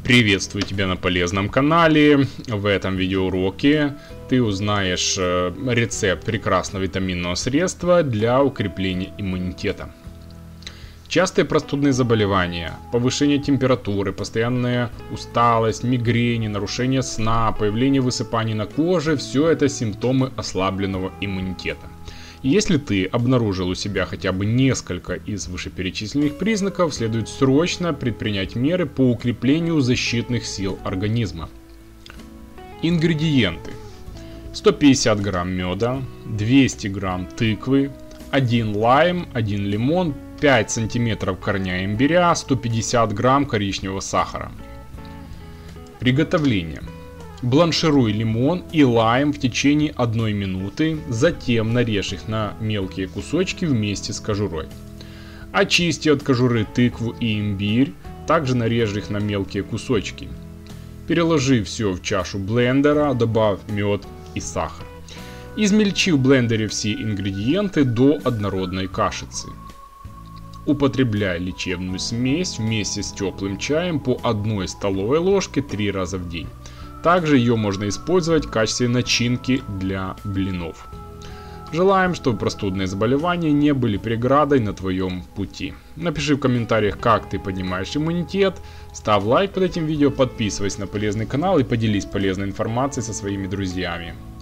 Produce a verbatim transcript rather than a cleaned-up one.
Приветствую тебя на полезном канале. В этом видеоуроке ты узнаешь рецепт прекрасного витаминного средства для укрепления иммунитета. Частые простудные заболевания, повышение температуры, постоянная усталость, мигрени, нарушение сна, появление высыпаний на коже – все это симптомы ослабленного иммунитета. Если ты обнаружил у себя хотя бы несколько из вышеперечисленных признаков, следует срочно предпринять меры по укреплению защитных сил организма. Ингредиенты: сто пятьдесят грамм меда, двести грамм тыквы, один лайм, один лимон, пять сантиметров корня имбиря, сто пятьдесят грамм коричневого сахара. Приготовление. Бланшируй лимон и лайм в течение одной минуты, затем нарежь их на мелкие кусочки вместе с кожурой. Очисти от кожуры тыкву и имбирь, также нарежь их на мелкие кусочки. Переложи все в чашу блендера, добавь мед и сахар. Измельчи в блендере все ингредиенты до однородной кашицы. Употребляй лечебную смесь вместе с теплым чаем по одной столовой ложке три раза в день. Также ее можно использовать в качестве начинки для блинов. Желаем, чтобы простудные заболевания не были преградой на твоем пути. Напиши в комментариях, как ты поднимаешь иммунитет, ставь лайк под этим видео, подписывайся на полезный канал и поделись полезной информацией со своими друзьями.